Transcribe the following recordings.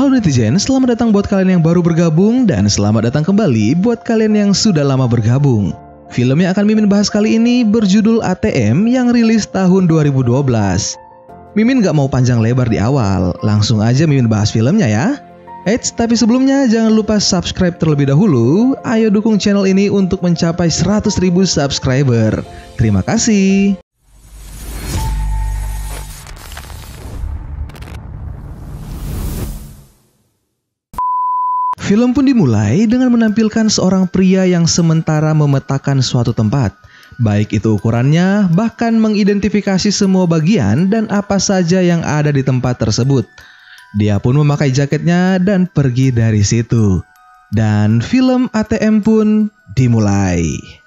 Halo netizen, selamat datang buat kalian yang baru bergabung dan selamat datang kembali buat kalian yang sudah lama bergabung. Film yang akan Mimin bahas kali ini berjudul ATM yang rilis tahun 2012. Mimin gak mau panjang lebar di awal, langsung aja Mimin bahas filmnya ya. Eits, tapi sebelumnya jangan lupa subscribe terlebih dahulu. Ayo dukung channel ini untuk mencapai 100.000 subscriber. Terima kasih. Film pun dimulai dengan menampilkan seorang pria yang sementara memetakan suatu tempat. Baik itu ukurannya, bahkan mengidentifikasi semua bagian dan apa saja yang ada di tempat tersebut. Dia pun memakai jaketnya dan pergi dari situ. Dan film ATM pun dimulai.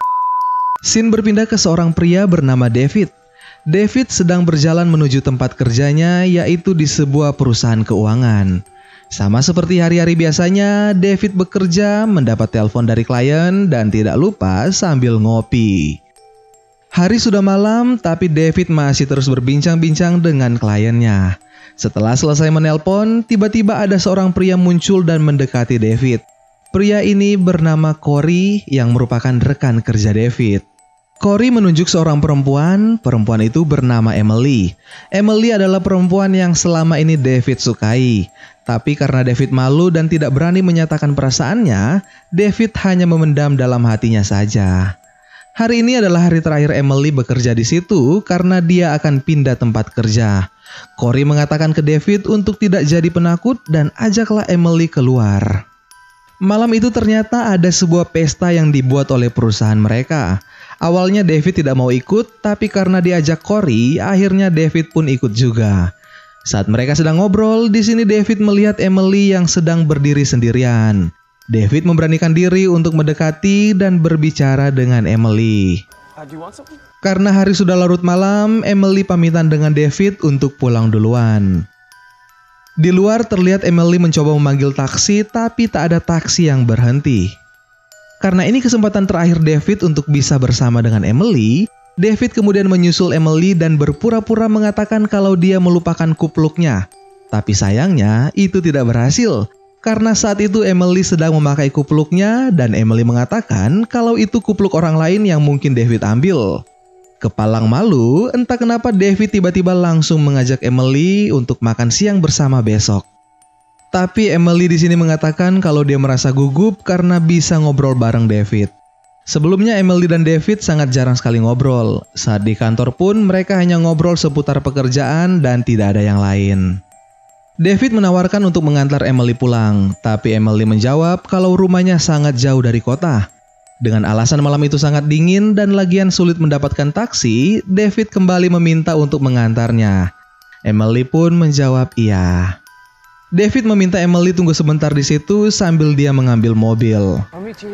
Scene berpindah ke seorang pria bernama David. David sedang berjalan menuju tempat kerjanya, yaitu di sebuah perusahaan keuangan. Sama seperti hari-hari biasanya, David bekerja, mendapat telepon dari klien, dan tidak lupa sambil ngopi. Hari sudah malam, tapi David masih terus berbincang-bincang dengan kliennya. Setelah selesai menelpon, tiba-tiba ada seorang pria muncul dan mendekati David. Pria ini bernama Corey yang merupakan rekan kerja David. Corey menunjuk seorang perempuan itu bernama Emily. Emily adalah perempuan yang selama ini David sukai. Tapi karena David malu dan tidak berani menyatakan perasaannya, David hanya memendam dalam hatinya saja. Hari ini adalah hari terakhir Emily bekerja di situ karena dia akan pindah tempat kerja. Corey mengatakan ke David untuk tidak jadi penakut dan ajaklah Emily keluar. Malam itu ternyata ada sebuah pesta yang dibuat oleh perusahaan mereka. Awalnya David tidak mau ikut, tapi karena diajak Corey, akhirnya David pun ikut juga. Saat mereka sedang ngobrol, di sini David melihat Emily yang sedang berdiri sendirian. David memberanikan diri untuk mendekati dan berbicara dengan Emily. Karena hari sudah larut malam, Emily pamitan dengan David untuk pulang duluan. Di luar terlihat Emily mencoba memanggil taksi, tapi tak ada taksi yang berhenti. Karena ini kesempatan terakhir David untuk bisa bersama dengan Emily, David kemudian menyusul Emily dan berpura-pura mengatakan kalau dia melupakan kupluknya. Tapi sayangnya itu tidak berhasil, karena saat itu Emily sedang memakai kupluknya dan Emily mengatakan kalau itu kupluk orang lain yang mungkin David ambil. Kepalang malu, entah kenapa David tiba-tiba langsung mengajak Emily untuk makan siang bersama besok. Tapi Emily di sini mengatakan kalau dia merasa gugup karena bisa ngobrol bareng David. Sebelumnya Emily dan David sangat jarang sekali ngobrol. Saat di kantor pun mereka hanya ngobrol seputar pekerjaan dan tidak ada yang lain. David menawarkan untuk mengantar Emily pulang, tapi Emily menjawab kalau rumahnya sangat jauh dari kota. Dengan alasan malam itu sangat dingin dan lagian sulit mendapatkan taksi, David kembali meminta untuk mengantarnya. Emily pun menjawab iya. David meminta Emily tunggu sebentar di situ sambil dia mengambil mobil.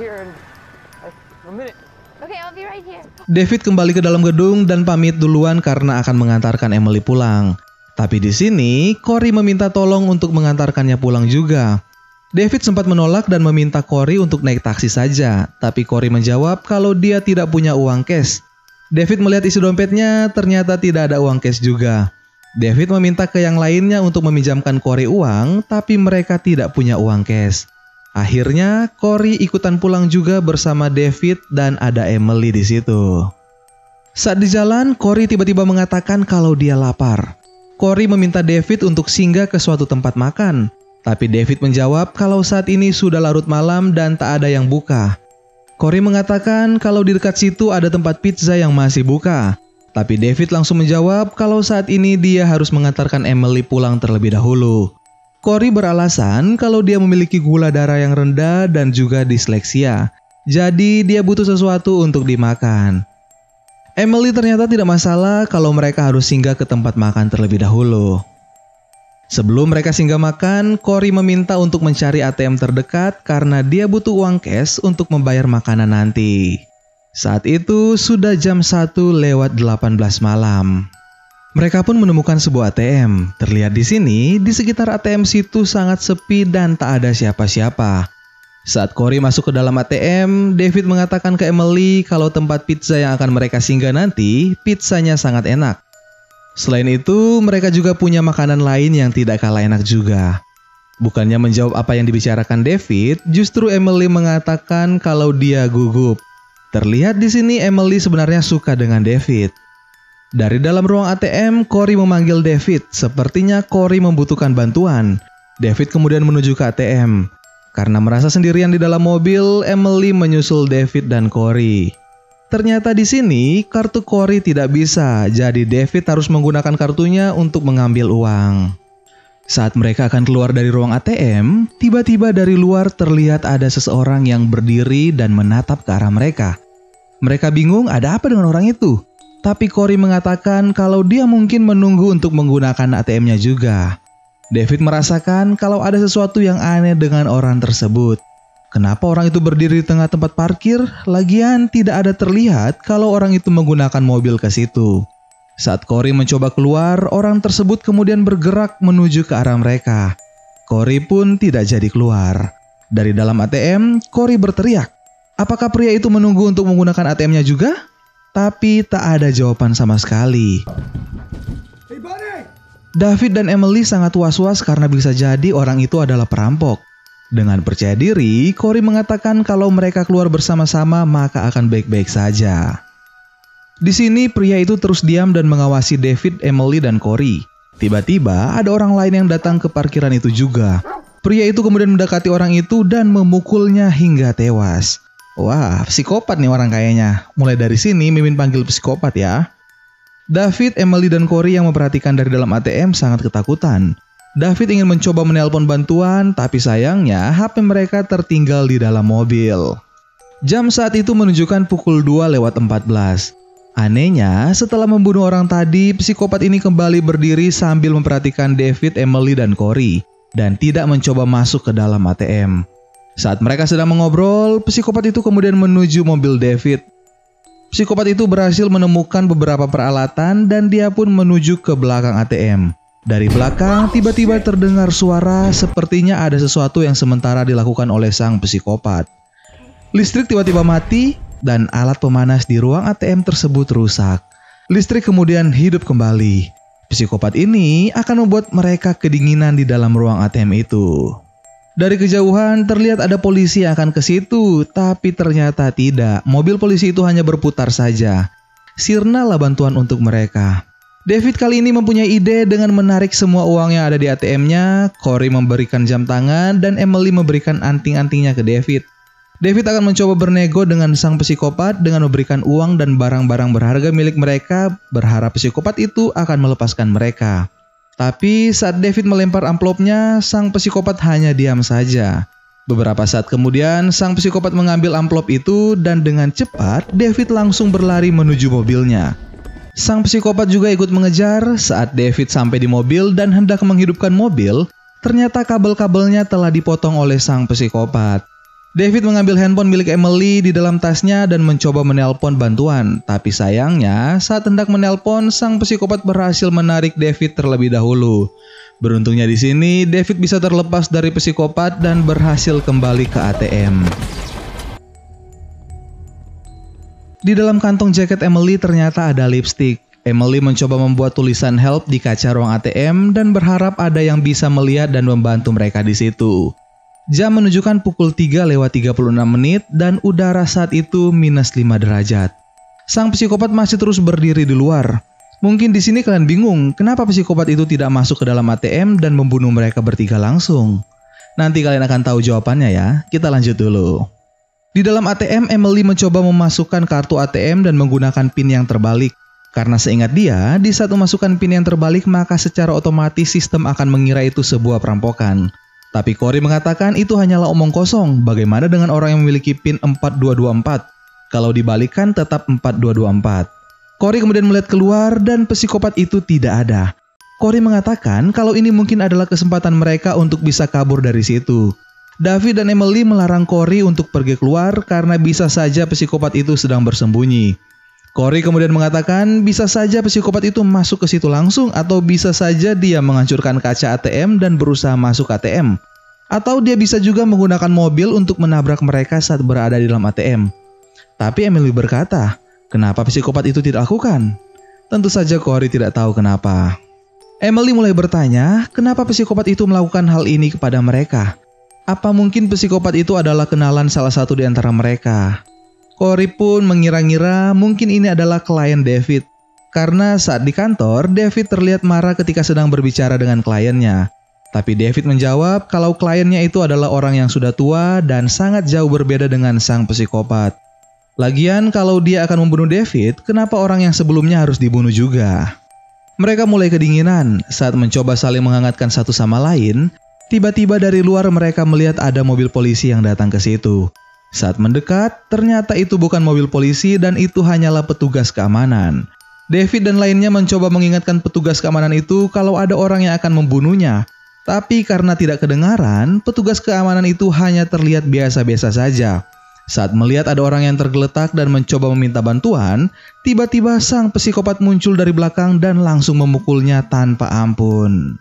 David kembali ke dalam gedung dan pamit duluan karena akan mengantarkan Emily pulang. Tapi di sini, Corey meminta tolong untuk mengantarkannya pulang juga. David sempat menolak dan meminta Corey untuk naik taksi saja, tapi Corey menjawab kalau dia tidak punya uang cash. David melihat isi dompetnya, ternyata tidak ada uang cash juga. David meminta ke yang lainnya untuk meminjamkan Corey uang, tapi mereka tidak punya uang cash. Akhirnya, Corey ikutan pulang juga bersama David dan ada Emily di situ. Saat di jalan, Corey tiba-tiba mengatakan kalau dia lapar. Corey meminta David untuk singgah ke suatu tempat makan, tapi David menjawab kalau saat ini sudah larut malam dan tak ada yang buka. Corey mengatakan kalau di dekat situ ada tempat pizza yang masih buka, tapi David langsung menjawab kalau saat ini dia harus mengantarkan Emily pulang terlebih dahulu. Corey beralasan kalau dia memiliki gula darah yang rendah dan juga disleksia. Jadi dia butuh sesuatu untuk dimakan. Emily ternyata tidak masalah kalau mereka harus singgah ke tempat makan terlebih dahulu. Sebelum mereka singgah makan, Corey meminta untuk mencari ATM terdekat karena dia butuh uang cash untuk membayar makanan nanti. Saat itu sudah jam 1:18 malam. Mereka pun menemukan sebuah ATM. Terlihat di sini, di sekitar ATM situ sangat sepi dan tak ada siapa-siapa. Saat Corey masuk ke dalam ATM, David mengatakan ke Emily kalau tempat pizza yang akan mereka singgah nanti, pizzanya sangat enak. Selain itu, mereka juga punya makanan lain yang tidak kalah enak juga. Bukannya menjawab apa yang dibicarakan David, justru Emily mengatakan kalau dia gugup. Terlihat di sini Emily sebenarnya suka dengan David. Dari dalam ruang ATM, Corey memanggil David. Sepertinya Corey membutuhkan bantuan. David kemudian menuju ke ATM. Karena merasa sendirian di dalam mobil, Emily menyusul David dan Corey. Ternyata di sini kartu Corey tidak bisa, jadi David harus menggunakan kartunya untuk mengambil uang. Saat mereka akan keluar dari ruang ATM, tiba-tiba dari luar terlihat ada seseorang yang berdiri dan menatap ke arah mereka. Mereka bingung ada apa dengan orang itu. Tapi Corey mengatakan kalau dia mungkin menunggu untuk menggunakan ATM-nya juga. David merasakan kalau ada sesuatu yang aneh dengan orang tersebut. Kenapa orang itu berdiri di tengah tempat parkir? Lagian tidak ada terlihat kalau orang itu menggunakan mobil ke situ. Saat Corey mencoba keluar, orang tersebut kemudian bergerak menuju ke arah mereka. Corey pun tidak jadi keluar. Dari dalam ATM, Corey berteriak. Apakah pria itu menunggu untuk menggunakan ATM-nya juga? Tapi tak ada jawaban sama sekali. David dan Emily sangat was-was karena bisa jadi orang itu adalah perampok. Dengan percaya diri, Corey mengatakan kalau mereka keluar bersama-sama maka akan baik-baik saja. Di sini pria itu terus diam dan mengawasi David, Emily, dan Corey. Tiba-tiba ada orang lain yang datang ke parkiran itu juga. Pria itu kemudian mendekati orang itu dan memukulnya hingga tewas. Wah, psikopat nih orang kayaknya. Mulai dari sini Mimin panggil psikopat ya. David, Emily, dan Corey yang memperhatikan dari dalam ATM sangat ketakutan. David ingin mencoba menelpon bantuan, tapi sayangnya HP mereka tertinggal di dalam mobil. Jam saat itu menunjukkan pukul 2:14. Anehnya, setelah membunuh orang tadi, psikopat ini kembali berdiri sambil memperhatikan David, Emily, dan Corey, dan tidak mencoba masuk ke dalam ATM. Saat mereka sedang mengobrol, psikopat itu kemudian menuju mobil David. Psikopat itu berhasil menemukan beberapa peralatan dan dia pun menuju ke belakang ATM. Dari belakang, tiba-tiba terdengar suara sepertinya ada sesuatu yang sementara dilakukan oleh sang psikopat. Listrik tiba-tiba mati dan alat pemanas di ruang ATM tersebut rusak. Listrik kemudian hidup kembali. Psikopat ini akan membuat mereka kedinginan di dalam ruang ATM itu. Dari kejauhan terlihat ada polisi yang akan ke situ, tapi ternyata tidak. Mobil polisi itu hanya berputar saja. Sirnalah bantuan untuk mereka. David kali ini mempunyai ide dengan menarik semua uang yang ada di ATM-nya. Corey memberikan jam tangan dan Emily memberikan anting-antingnya ke David. David akan mencoba bernego dengan sang psikopat dengan memberikan uang dan barang-barang berharga milik mereka, berharap psikopat itu akan melepaskan mereka. Tapi saat David melempar amplopnya, sang psikopat hanya diam saja. Beberapa saat kemudian, sang psikopat mengambil amplop itu dan dengan cepat David langsung berlari menuju mobilnya. Sang psikopat juga ikut mengejar. Saat David sampai di mobil dan hendak menghidupkan mobil, ternyata kabel-kabelnya telah dipotong oleh sang psikopat. David mengambil handphone milik Emily di dalam tasnya dan mencoba menelpon bantuan. Tapi sayangnya, saat hendak menelpon, sang psikopat berhasil menarik David terlebih dahulu. Beruntungnya di sini, David bisa terlepas dari psikopat dan berhasil kembali ke ATM. Di dalam kantong jaket Emily ternyata ada lipstik. Emily mencoba membuat tulisan help di kaca ruang ATM dan berharap ada yang bisa melihat dan membantu mereka di situ. Jam menunjukkan pukul 3:36 dan udara saat itu -5 derajat. Sang psikopat masih terus berdiri di luar. Mungkin di sini kalian bingung, kenapa psikopat itu tidak masuk ke dalam ATM dan membunuh mereka bertiga langsung? Nanti kalian akan tahu jawabannya ya. Kita lanjut dulu. Di dalam ATM, Emily mencoba memasukkan kartu ATM dan menggunakan PIN yang terbalik. Karena seingat dia, di saat memasukkan PIN yang terbalik maka secara otomatis sistem akan mengira itu sebuah perampokan. Tapi Corey mengatakan itu hanyalah omong kosong. Bagaimana dengan orang yang memiliki PIN 4224? Kalau dibalikkan tetap 4224. Corey kemudian melihat keluar dan psikopat itu tidak ada. Corey mengatakan kalau ini mungkin adalah kesempatan mereka untuk bisa kabur dari situ. David dan Emily melarang Corey untuk pergi keluar karena bisa saja psikopat itu sedang bersembunyi. Corey kemudian mengatakan bisa saja psikopat itu masuk ke situ langsung atau bisa saja dia menghancurkan kaca ATM dan berusaha masuk ATM. Atau dia bisa juga menggunakan mobil untuk menabrak mereka saat berada di dalam ATM. Tapi Emily berkata, kenapa psikopat itu tidak lakukan? Tentu saja Corey tidak tahu kenapa. Emily mulai bertanya, kenapa psikopat itu melakukan hal ini kepada mereka? Apa mungkin psikopat itu adalah kenalan salah satu di antara mereka? Corey pun mengira-ngira mungkin ini adalah klien David. Karena saat di kantor, David terlihat marah ketika sedang berbicara dengan kliennya. Tapi David menjawab kalau kliennya itu adalah orang yang sudah tua dan sangat jauh berbeda dengan sang psikopat. Lagian kalau dia akan membunuh David, kenapa orang yang sebelumnya harus dibunuh juga? Mereka mulai kedinginan saat mencoba saling menghangatkan satu sama lain. Tiba-tiba dari luar mereka melihat ada mobil polisi yang datang ke situ. Saat mendekat, ternyata itu bukan mobil polisi dan itu hanyalah petugas keamanan. David dan lainnya mencoba mengingatkan petugas keamanan itu kalau ada orang yang akan membunuhnya. Tapi karena tidak kedengaran, petugas keamanan itu hanya terlihat biasa-biasa saja. Saat melihat ada orang yang tergeletak dan mencoba meminta bantuan, tiba-tiba sang psikopat muncul dari belakang dan langsung memukulnya tanpa ampun.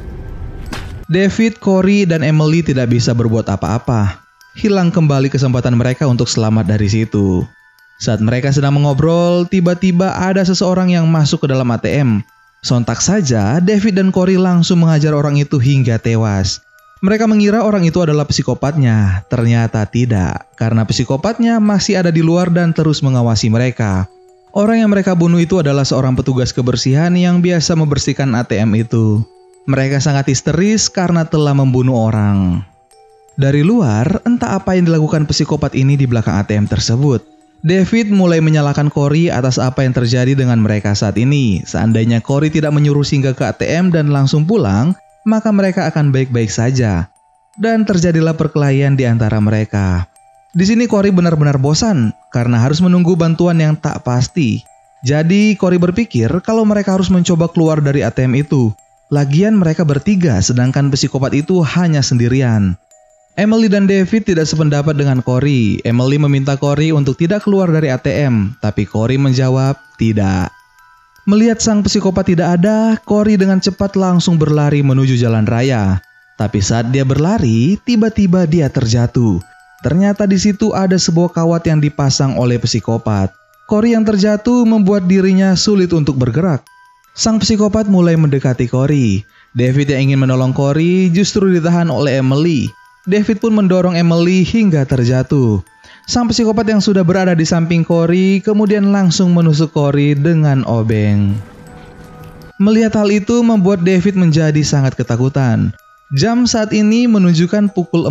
David, Corey, dan Emily tidak bisa berbuat apa-apa. Hilang kembali kesempatan mereka untuk selamat dari situ. Saat mereka sedang mengobrol, tiba-tiba ada seseorang yang masuk ke dalam ATM. Sontak saja, David dan Corey langsung menghajar orang itu hingga tewas. Mereka mengira orang itu adalah psikopatnya, ternyata tidak, karena psikopatnya masih ada di luar dan terus mengawasi mereka. Orang yang mereka bunuh itu adalah seorang petugas kebersihan yang biasa membersihkan ATM itu. Mereka sangat histeris karena telah membunuh orang. Dari luar, entah apa yang dilakukan psikopat ini di belakang ATM tersebut. David mulai menyalahkan Corey atas apa yang terjadi dengan mereka saat ini. Seandainya Corey tidak menyuruh singgah ke ATM dan langsung pulang, maka mereka akan baik-baik saja. Dan terjadilah perkelahian di antara mereka. Di sini Corey benar-benar bosan karena harus menunggu bantuan yang tak pasti. Jadi Corey berpikir kalau mereka harus mencoba keluar dari ATM itu. Lagian mereka bertiga sedangkan psikopat itu hanya sendirian. Emily dan David tidak sependapat dengan Corey. Emily meminta Corey untuk tidak keluar dari ATM, tapi Corey menjawab tidak. Melihat sang psikopat tidak ada, Corey dengan cepat langsung berlari menuju jalan raya. Tapi saat dia berlari, tiba-tiba dia terjatuh. Ternyata di situ ada sebuah kawat yang dipasang oleh psikopat. Corey yang terjatuh membuat dirinya sulit untuk bergerak. Sang psikopat mulai mendekati Corey. David yang ingin menolong Corey justru ditahan oleh Emily. David pun mendorong Emily hingga terjatuh. Sang psikopat yang sudah berada di samping Corey kemudian langsung menusuk Corey dengan obeng. Melihat hal itu membuat David menjadi sangat ketakutan. Jam saat ini menunjukkan pukul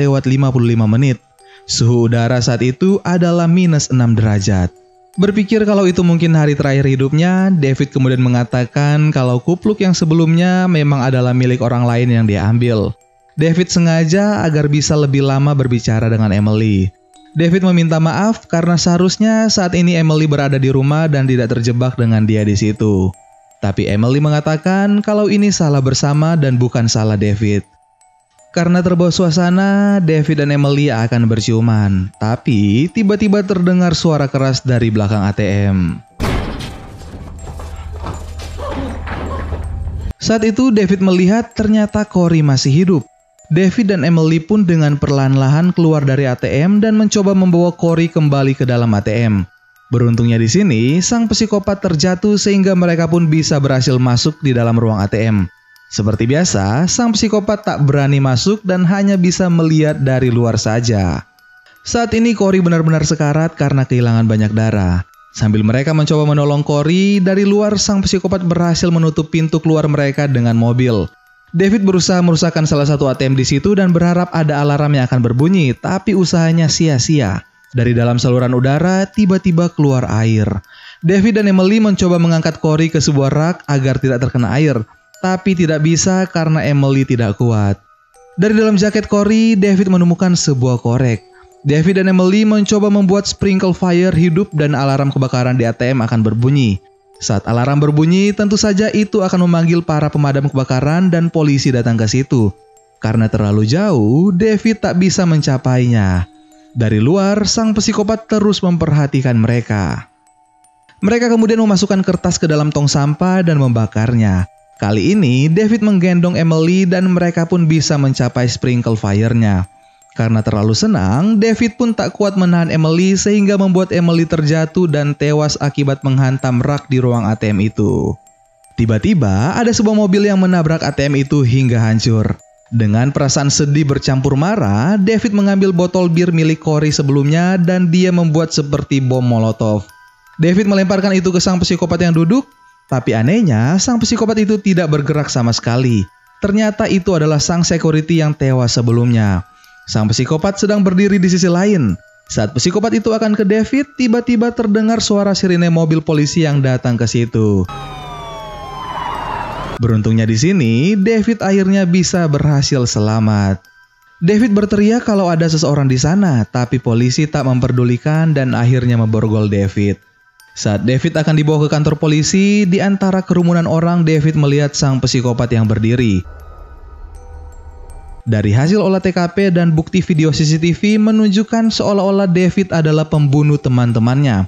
4:55. Suhu udara saat itu adalah -6 derajat. Berpikir kalau itu mungkin hari terakhir hidupnya, David kemudian mengatakan kalau kupluk yang sebelumnya memang adalah milik orang lain yang dia ambil. David sengaja agar bisa lebih lama berbicara dengan Emily. David meminta maaf karena seharusnya saat ini Emily berada di rumah dan tidak terjebak dengan dia di situ. Tapi Emily mengatakan kalau ini salah bersama dan bukan salah David. Karena terbawa suasana, David dan Emily akan berciuman. Tapi tiba-tiba terdengar suara keras dari belakang ATM. Saat itu David melihat ternyata Corey masih hidup. David dan Emily pun dengan perlahan-lahan keluar dari ATM dan mencoba membawa Corey kembali ke dalam ATM. Beruntungnya di sini, sang psikopat terjatuh sehingga mereka pun bisa berhasil masuk di dalam ruang ATM. Seperti biasa, sang psikopat tak berani masuk dan hanya bisa melihat dari luar saja. Saat ini Corey benar-benar sekarat karena kehilangan banyak darah. Sambil mereka mencoba menolong Corey, dari luar sang psikopat berhasil menutup pintu keluar mereka dengan mobil. David berusaha merusakkan salah satu ATM di situ dan berharap ada alarm yang akan berbunyi, tapi usahanya sia-sia. Dari dalam saluran udara, tiba-tiba keluar air. David dan Emily mencoba mengangkat Corey ke sebuah rak agar tidak terkena air, tapi tidak bisa karena Emily tidak kuat. Dari dalam jaket Corey, David menemukan sebuah korek. David dan Emily mencoba membuat sprinkle fire hidup dan alarm kebakaran di ATM akan berbunyi. Saat alarm berbunyi, tentu saja itu akan memanggil para pemadam kebakaran dan polisi datang ke situ. Karena terlalu jauh, David tak bisa mencapainya. Dari luar, sang psikopat terus memperhatikan mereka. Mereka kemudian memasukkan kertas ke dalam tong sampah dan membakarnya. Kali ini, David menggendong Emily dan mereka pun bisa mencapai sprinkle fire-nya. Karena terlalu senang, David pun tak kuat menahan Emily sehingga membuat Emily terjatuh dan tewas akibat menghantam rak di ruang ATM itu. Tiba-tiba ada sebuah mobil yang menabrak ATM itu hingga hancur. Dengan perasaan sedih bercampur marah, David mengambil botol bir milik Corey sebelumnya dan dia membuat seperti bom molotov. David melemparkan itu ke sang psikopat yang duduk, tapi anehnya sang psikopat itu tidak bergerak sama sekali. Ternyata itu adalah sang security yang tewas sebelumnya. Sang psikopat sedang berdiri di sisi lain. Saat psikopat itu akan ke David, tiba-tiba terdengar suara sirine mobil polisi yang datang ke situ. Beruntungnya di sini, David akhirnya bisa berhasil selamat. David berteriak kalau ada seseorang di sana, tapi polisi tak memperdulikan dan akhirnya memborgol David. Saat David akan dibawa ke kantor polisi, di antara kerumunan orang David melihat sang psikopat yang berdiri. Dari hasil olah TKP dan bukti video CCTV menunjukkan seolah-olah David adalah pembunuh teman-temannya.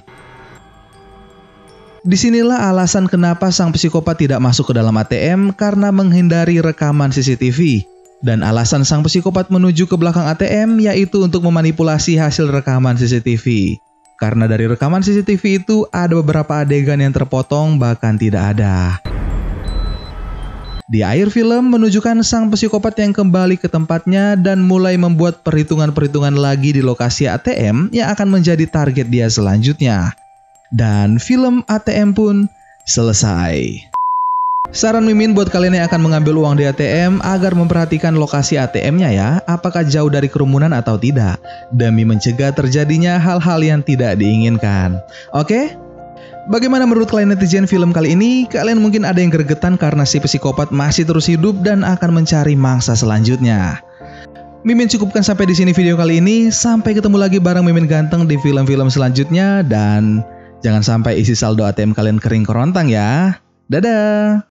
Disinilah alasan kenapa sang psikopat tidak masuk ke dalam ATM karena menghindari rekaman CCTV. Dan alasan sang psikopat menuju ke belakang ATM yaitu untuk memanipulasi hasil rekaman CCTV. Karena dari rekaman CCTV itu ada beberapa adegan yang terpotong bahkan tidak ada. Di akhir film menunjukkan sang psikopat yang kembali ke tempatnya dan mulai membuat perhitungan-perhitungan lagi di lokasi ATM yang akan menjadi target dia selanjutnya. Dan film ATM pun selesai. Saran Mimin buat kalian yang akan mengambil uang di ATM agar memperhatikan lokasi ATM-nya ya, apakah jauh dari kerumunan atau tidak, demi mencegah terjadinya hal-hal yang tidak diinginkan. Oke? Bagaimana menurut kalian netizen film kali ini? Kalian mungkin ada yang gregetan karena si psikopat masih terus hidup dan akan mencari mangsa selanjutnya. Mimin cukupkan sampai di sini video kali ini. Sampai ketemu lagi bareng Mimin Ganteng di film-film selanjutnya dan jangan sampai isi saldo ATM kalian kering kerontang ya. Dadah!